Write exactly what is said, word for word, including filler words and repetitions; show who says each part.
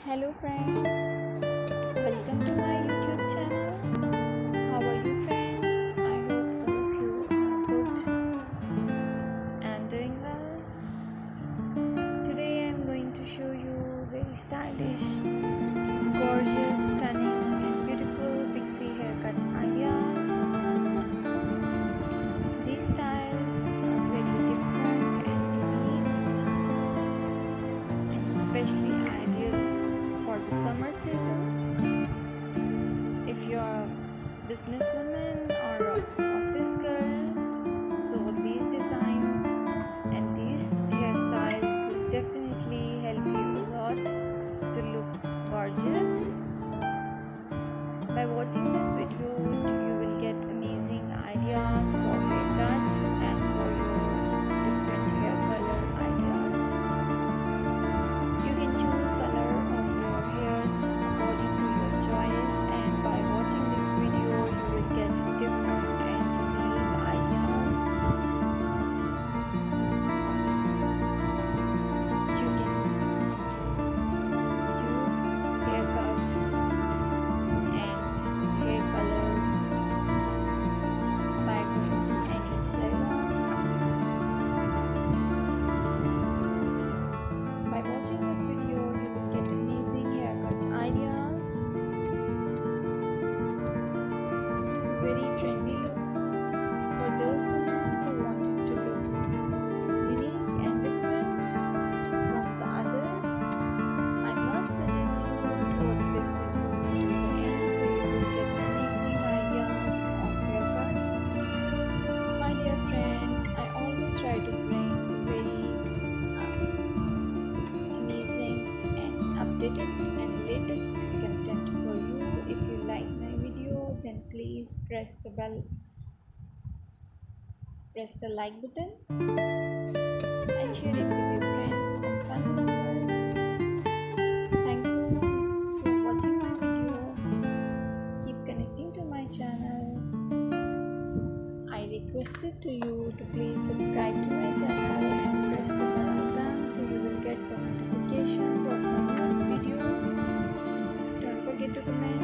Speaker 1: Hello friends, welcome to my YouTube channel. How are you friends? I hope all of you are good and doing well. Today I am going to show you very stylish, gorgeous, stunning and beautiful pixie haircut ideas. These styles are very different and unique and especially ideal for the summer season. If you are a businesswoman or a office girl, so these designs and these hairstyles will definitely help you a lot to look gorgeous. By watching this video, you will get amazing ideas for haircuts and for your different hair color ideas. You can choose color of your hairs according to your choice, and by watching this video you will get different and unique ideas. You can do haircuts and hair color by going to any salon. By watching this video, you will get amazing haircut ideas. This is very trendy look for those women who wanted to look unique and different from the others. I must suggest you to watch this video till the end so you will get amazing ideas of haircuts. My dear friends, I always try to bring very amazing and updated and latest content for you. If you like my video, then please press the bell, press the like button and share it with your friends and family members. Thanks for, for watching my video. Keep connecting to my channel. I requested to you to please subscribe to my channel and press the bell icon so you will get the notifications of my new videos. Don't forget to comment